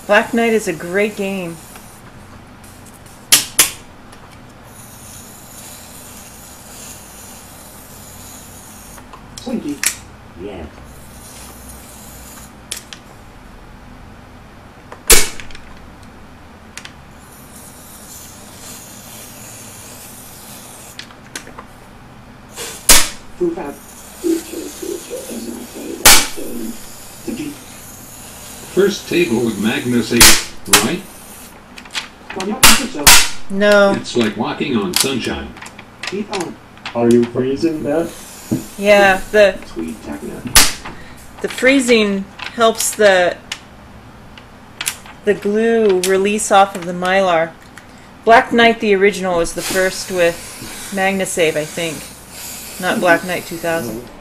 Black Knight is a great game. Slinky. Yeah. Proof out. Is my favorite game. Slinky. First table with Magnus 8, right? Come on, you so. No. It's like walking on sunshine. Keep on. Are you freezing that? Yeah, the Sweet techno. freezing helps the glue release off of the Mylar. Black Knight, the original, was the first with Magnasave, I think. Not Black Knight 2000.